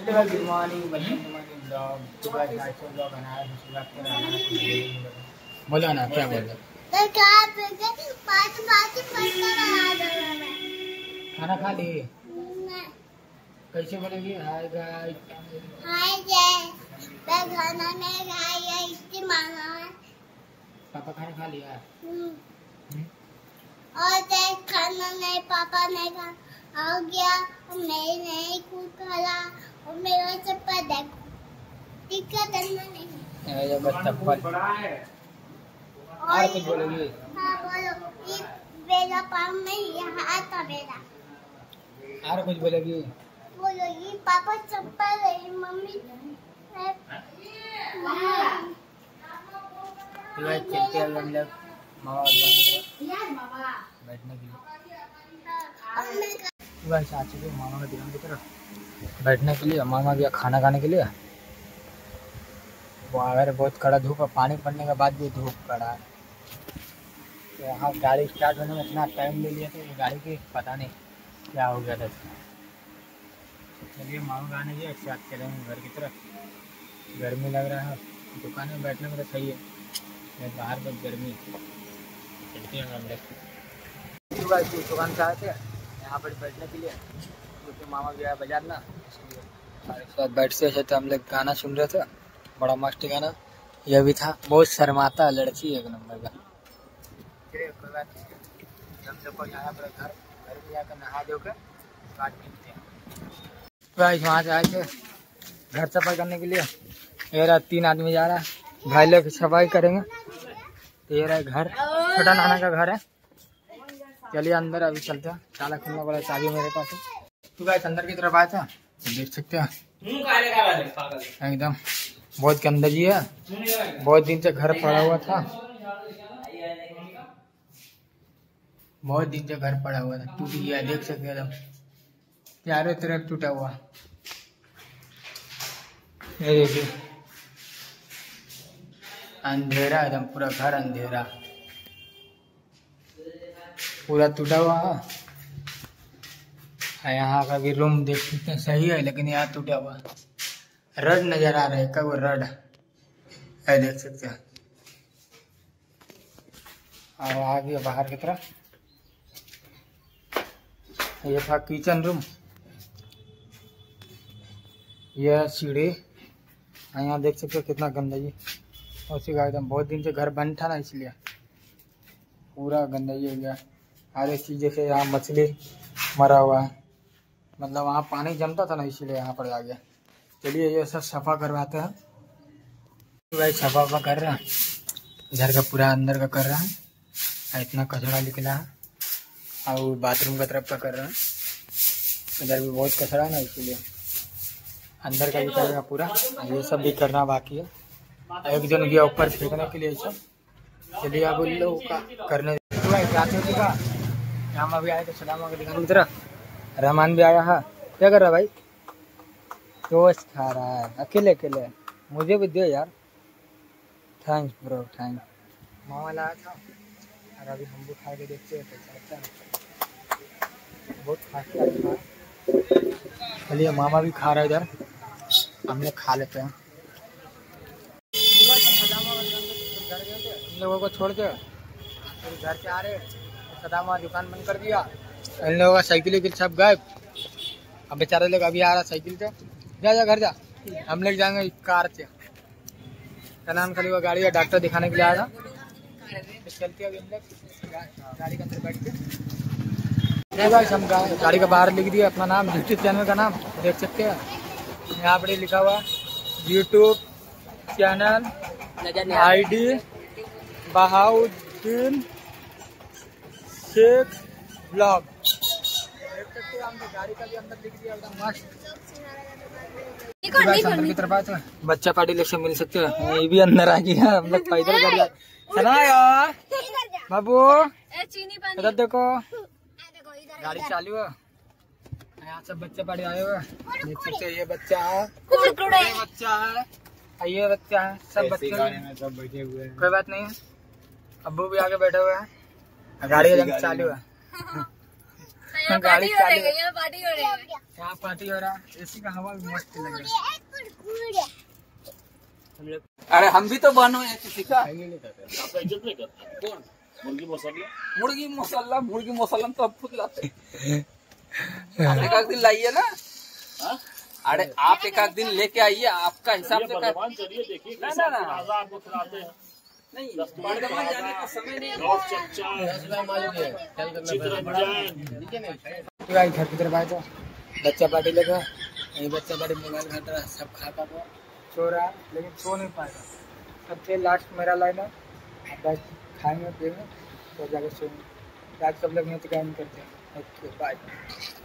Good morning blog सुबह 4 blog बनाया बोलो ना क्या बोल खाना खा ली कैसे बोलेगी हाय गाइस हाय गाइस मैं खाना नहीं खाया इसकी मांगा है पापा खाना खा लिया और देख खाना नहीं पापा नहीं खा आ गया मैं नहीं कुछ खाला और मेरा चप्पल देखो टिक्का करना नहीं ये बस चप्पल और कुछ बोलोगी हाँ बोलो ये मेरा पाँव में यहाँ था मेरा और कुछ बोलेगी बोलो ये पापा चप्पल है मम्मी चलते हैं हम लोग मामा बैठने के लिए बस आ चुके मामा के दुकान की तरफ बैठने के लिए। मामा गया खाना खाने के लिए। बाहर बहुत कड़ा धूप है, पानी पड़ने के बाद भी धूप कड़ा है। तो यहाँ गाड़ी स्टार्ट होने में इतना टाइम ले लिया था कि गाड़ी की पता नहीं क्या हो गया था। चलिए मामा आने के साथ चलेंगे घर की तरफ। गर्मी लग रहा है, दुकान में बैठने में तो सही है, बाहर बहुत गर्मी चलते हैं हम लोग। दुकान से आए थे यहाँ पर बैठने के लिए क्योंकि मामा गया बाजार ना, इसलिए हमारे साथ बैठते थे। तो हम लोग गाना सुन रहे थे, बड़ा मस्त गाना यह भी था। बहुत शर्माता है लड़की, एक नंबर का। कोई बात नहीं, हम लोग को यहाँ पर घर में जाकर नहा धो कर बाद मिलते हैं। वहाँ से आए थे घर सफाई करने के लिए। ये रहा 3 आदमी जा रहा है, भाई लोग सफाई करेंगे। तो ये रहा घर, छोटा नाना का घर है। चलिए अंदर अभी चलते हैं, ताला खुलना पड़ा, चाबी मेरे पास है। तो गाइस अंदर की तरफ आया था, तो देख सकते हैं एकदम बहुत गंदगी है। बहुत दिन से घर पड़ा हुआ था, बहुत दिन से घर पड़ा हुआ था, टूट गया। देख सकते हैं एकदम चारों तरफ टूटा हुआ। ये देखिए अंधेरा एकदम, पूरा घर अंधेरा, पूरा टूटा हुआ है। यहाँ का भी रूम देख सकते हैं, सही है, लेकिन यहाँ टूटा हुआ रड नजर आ रहा है। कब रड है देख सकते हैं। और आगे बाहर की तरफ ये था किचन रूम, यह सीढ़ी। यहाँ देख सकते हो कितना गंदगी उसी का एकदम। बहुत दिन से घर बंद था ना, इसलिए पूरा गंदगी हो गया। हर एक चीज जैसे यहाँ मछली मरा हुआ है, मतलब वहाँ पानी जमता था ना, इसीलिए यहाँ पर आ गया। चलिए ये सब सफा करवाते हैं। भाई सफा वफा कर रहे हैं, घर का पूरा अंदर का कर रहे हैं। इतना कचरा निकला है, और बाथरूम का तरफ का कर रहे हैं। इधर भी बहुत कचरा है ना, इसीलिए अंदर का भी करेगा पूरा। ये सब भी करना बाकी है। एक जन गया ऊपर फेंकने के लिए सब। चलिए अब उन लोगों का करने का। हम अभी आए थे सलामा के दुकान की तरफ, रहमान भी आया है। क्या कर रहा है भाई? टोस्ट खा रहा है अकेले अकेले। मुझे भी दे यार। Thanks bro, thanks. मामा लाया था और अभी हम भी खा के देखते हैं कैसा लगता है। बहुत खास। चलिए मामा भी खा रहा है इधर, हम लोग खा लेते हैं। इन लोगों को छोड़ के घर से आ रहे, सदामा दुकान बंद कर दिया। इन लोगों का साइकिल सब गायब। अब बेचारे लोग अभी आ रहा साइकिल से। जा घर जा, हम लोग जाएंगे कार से। कनान खाली वो गाड़ी का डॉक्टर दिखाने के लिए आया था। चलते अभी हम लोग गाड़ी के अंदर बैठ के। हम गाड़ी का बाहर लिख दिया अपना नाम, यूट्यूब चैनल का नाम देख सकते हैं। यहाँ पर लिखा हुआ YouTube channel ID Bahauddin Shaikh blog. देख सकते हैं हमने गाड़ी का भी अंदर लिख दिया एकदम मस्त। अंदर की तरफ आए बच्चा पार्टी लोग से मिल सकते हैं। ये भी अंदर आ गया, हम लोग पैदल कर जाए। चला यार बाबू, इधर देखो गाड़ी चालू है। यहाँ सब बच्चे पार्टी आए हुए देख सकते हैं। ये बच्चा है, ये बच्चा है, ये बच्चा है, सब बच्चे सब बैठे हुए हैं। कोई बात नहीं है, अब्बू भी आगे बैठे हुए हैं। गाड़ी एकदम चालू है। गाड़ी चालू है। यहाँ पार्टी हो रही है। यहाँ पार्टी हो रहा है, एसी का हवा भी मस्त लग रहा है। अरे हम भी तो बनो है किसी का। आपका इज्जत नहीं करता कौन? मुर्गी मसाला मुर्गी मसाला तो अब खुद लाते आप एक दिन लाइए ना। अरे आप एक दिन लेके आइए, आपका हिसाब से वर्धमान चलिए देखिए ना, कैसा ना, ना। राजा आपको खिलाते हैं नहीं, वर्धमान जाने का समय नहीं है। और चच्चा चित्रंजन तो भाई घर की तरफ आए तो बच्चा पार्टी लगा, ये बच्चा पार्टी मोबाइल खाता रहा, सब खा पा रहा, सो रहा लेकिन सो नहीं पाएगा। सबसे लास्ट मेरा लाइन है, बस खाएंगे पिएंगे तो जाकर सोएंगे। आज सब लोग यहाँ तक करते हैं। Okay bye.